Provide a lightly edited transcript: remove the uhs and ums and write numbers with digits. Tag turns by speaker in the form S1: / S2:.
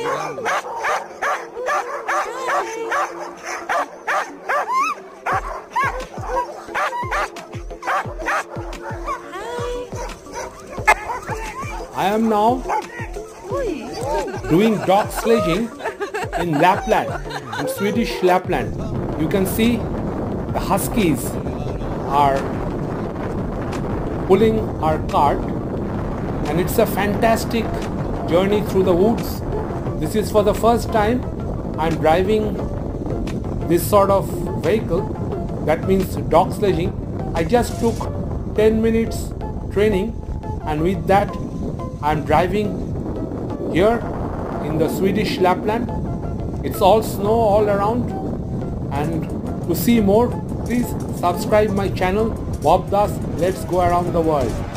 S1: I am now doing dog sledging in Lapland, in Swedish Lapland. You can see the huskies are pulling our cart, and it's a fantastic journey through the woods. This is for the first time I'm driving this sort of vehicle, that means dog sledging. I just took 10 minutes training, and with that I'm driving here in the Swedish Lapland. It's all snow all around, and to see more, please subscribe my channel Bob Das Let's Go Around the World.